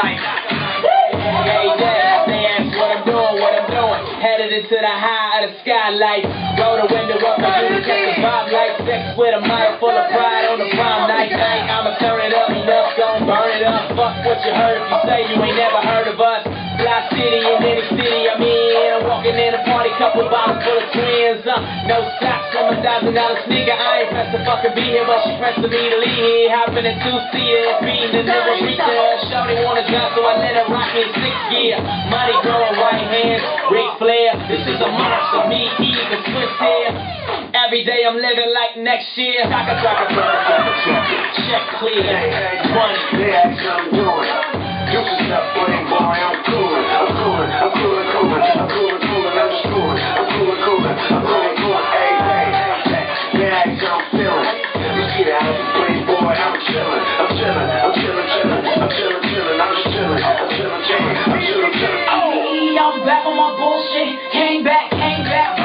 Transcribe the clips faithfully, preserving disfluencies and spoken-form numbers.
life. Every day, they ask what I'm doing, what I'm doing. Headed into the high of the skylight. Roll the window up and do the catch the vibe like sex with a mind full of pride on the prom night. Night, I'ma turn it up, enough, gon' burn it up. Fuck what you heard if you say you ain't never heard of us. Fly city in any city I'm in. I'm walking in a party, couple bottles full of twins. Uh, no socks on my thousand dollar sneaker. I ain't pressed to fucking be here, but she pressed to me to leave here. Hopping in two seaters, beating the nigga reacher. Shorty wanna jump, so I let her rock in six gear. Money growing right hands, Ric Flair. This is a march of me, Eve, and Swiss here. Every day I'm living like next year. Chaka chaka check clear, money. They ask what I'm doing. You just up for them, boy. I'm coolin', I'm coolin', I'm coolin', coolin', I'm coolin', coolin', I'm just coolin', I'm coolin', coolin', I'm coolin', coolin'. Hey, hey, hey, they ask how I'm feelin'. You see that how you play, boy? I'm chillin', I'm chillin', I'm chillin', chillin', I'm chillin', chillin', I'm just chillin', I'm chillin', chillin', I'm chillin', chillin'. Oh, I'm back on my bullshit. Came back, came back.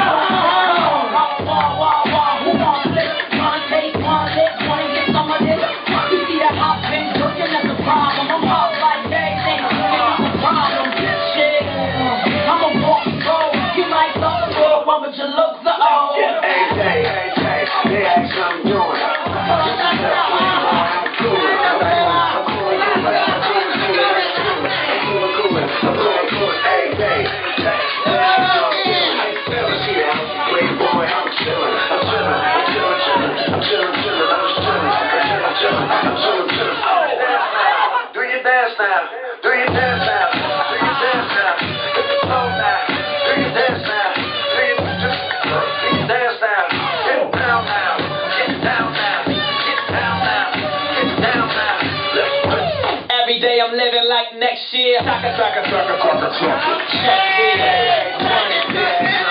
But your looks are old. Hey, hey, hey, hey, they ask what I'm doing. You just up for them, boy. I'm coolin', I'm coolin', I'm coolin', I'm coolin', coolin', I'm coolin', coolin'. Hey, hey, hey, they ask what I'm feelin'. You see that how you play, boy? I'm chillin', I'm chillin', I'm chillin', chillin', I'm chillin', chillin', I'm just chillin', I'm chillin', chillin', I'm chillin', chillin'. Oh, do your dance now, do your dance now, do your dance now, hit the toe now, do your dance now. Every day I'm living like next year. Chaka chaka chaka chaka chaka. Check clear, money.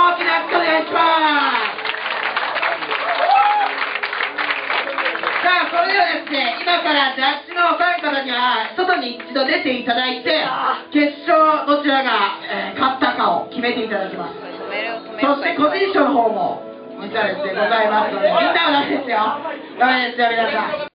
大きな拍手お願いします。さあ、それではですね、今からジャッジのお三方には外に一度出ていただいて、決勝どちらが、えー勝ったかを決めていただきます。そして個人賞の方も実はですねございますので、みんなはダメですよ、ダメですよ皆さん。